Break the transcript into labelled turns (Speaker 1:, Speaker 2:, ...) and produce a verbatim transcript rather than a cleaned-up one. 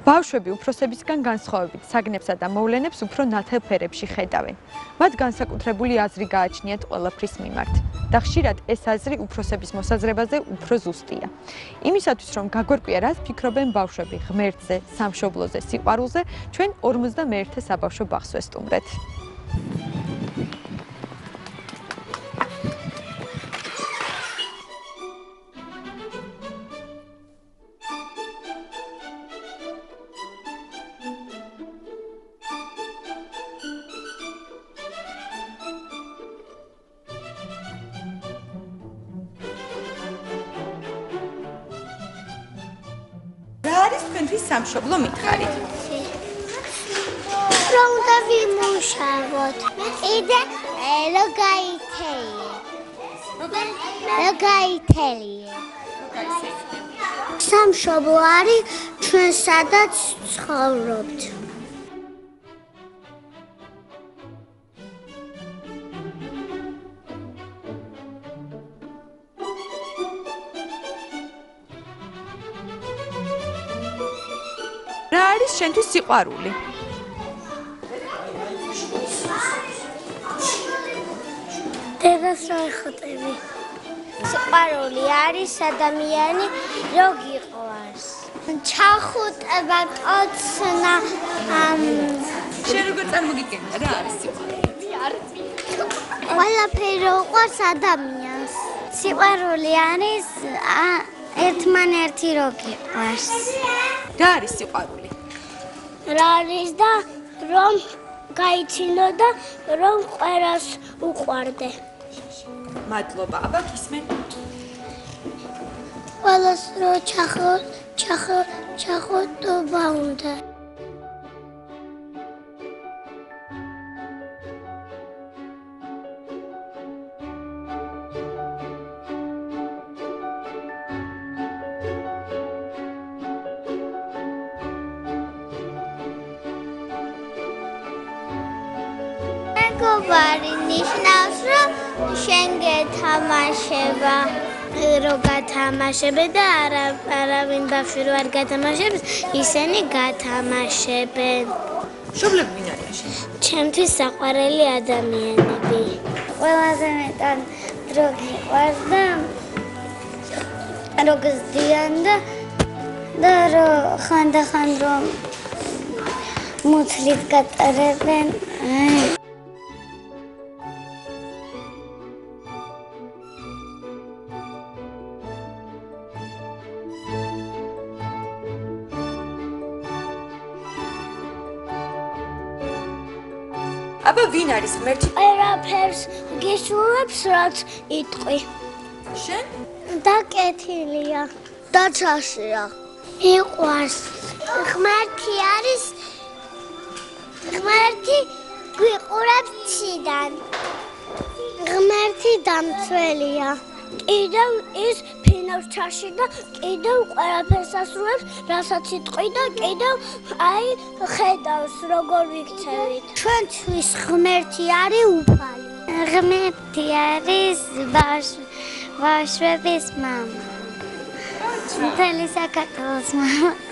Speaker 1: ბავშვები უფროსებისგან განსხვავებით საგნებსა და მოვლენებს უფრო ნათელ ფერებში ხედავენ. მათ განსაკუთრებული აზრი გააჩნიათ ყველაფრის მიმართ და ხშირად ეს აზრი უფროსების მოსაზრებაზე უფრო ზუსტია. იმისათვის რომ გაგვერკვია რას ფიქრობენ ბავშვები ღმერთზე, სამშობლოზე, სიყვარულზე, ჩვენ ორმოცდამეერთე საბავშვო ბაღს ვესტუმრეთ. თქვენთვის სამშობლო მითხარით.
Speaker 2: რომ დავიმუშავოთ. იდე ლოგაითელია. ლოგაითელია. სამშობლო არის ჩვენ სადაც ცხოვრობთ.
Speaker 1: რა არის შენთვის სიყვარული?
Speaker 2: დედას რო ეხუტები. სიყვარული არის ადამიანი რო გიყვარს. ჩახუტება კოცნა
Speaker 1: შენ როგორ წარმოგიდგენია რა არის სიყვარული?
Speaker 2: ყველაფერი რო უყვარს ადამიანს. სიყვარული არის ერთმანერთი რო გიყვარს.
Speaker 1: რა არის სიყვარული?
Speaker 2: რა არის და რომ გაიცინო და რომ ყველას უყვარდე.
Speaker 1: მადლობა, აბა გისმენ?
Speaker 2: ყველას რო ჩახო ჩახო ჩახოტობა უნდა. მეგობარი ნიშნავს, რომ შენ გეთამაშება, რო გათამაშებე და არა არავინ ბავშვი რო არ გათამაშებს, ისინი გათამაშებენ.
Speaker 1: მშობლები ვინ არიან შენ?
Speaker 2: ჩემთვის საყვარელი ადამიანები. ყველაზე მეტად დრო გიყვარს და რო გზდიან და და რო ხანდახან რომ მუცლით გატარებენ.
Speaker 1: აბა ვინ არის ღმერთი?
Speaker 2: ყველაფერს გისურვებს რაც იტყვი.
Speaker 1: შენ?
Speaker 2: დაკეთილია. დაჩაშია. მიყვარს. ღმერთი არის ღმერთი გვიყურებს ციდან. ღმერთი დამცველია. კიდევ ის ფინავს ჩაში და კიდევ ყველაფერს ასრულებს, რასაც იტყვი და კიდევ აი ხედავს როგორ ვიქცევით. ჩვენთვის ღმერთი არის უფალი. ღმერთი არის ბავშვების მამა. მთელი საქართველოს მამა.